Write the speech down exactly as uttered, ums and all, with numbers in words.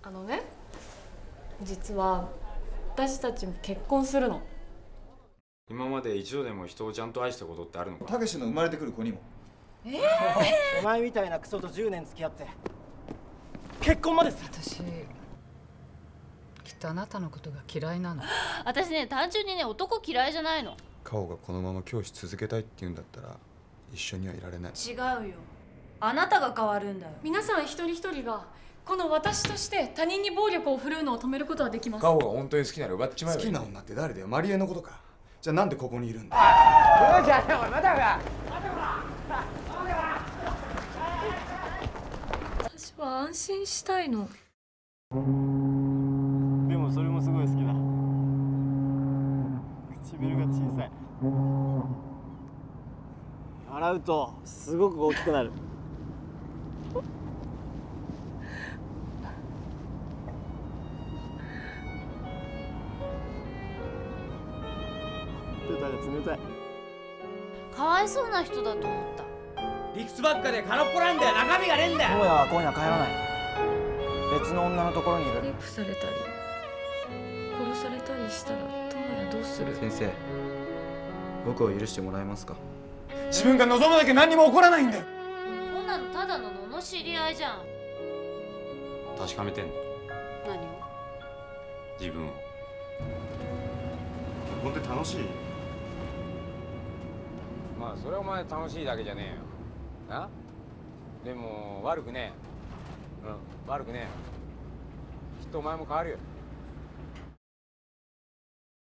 あのね、実は私たちも結婚するの。 今まで一度でも人をちゃんと愛したことってあるのか？ たけしの生まれてくる子にも。 えー、お前みたいなクソとじゅうねん付き合って結婚までする。 私きっとあなたのことが嫌いなの。 私ね、単純にね、男嫌いじゃないの。 カオがこのまま教師続けたいって言うんだったら一緒にはいられない。 違うよ、あなたが変わるんだよ。 皆さん一人一人がこの私として他人に暴力を振るうのを止めることはできます。 カオが本当に好きなら奪っちまえばいい。 好きな女って誰だよ？マリエのことか。じゃあなんでここにいるんだ？ 私は安心したいの。 でもそれもすごい好きだ。唇が小さい。洗うとすごく大きくなる。手が冷たい。 かわいそうな人だと思った。 理屈ばっかで空っぽなんだよ。中身がねえんだよ。 智也は今夜帰らない。別の女のところにいる。 レイプされたり殺されたりしたら智也どうする？ 先生、僕を許してもらえますか？ 自分が望むだけ何にも起こらないんだよ。 こんなのただの罵り合いじゃん。 確かめてんの？ 何を？ 自分を。 結婚って楽しい？ まあそれはお前楽しいだけじゃねえよな。でも悪くねえ。うん、悪くねえ。きっとお前も変わるよ。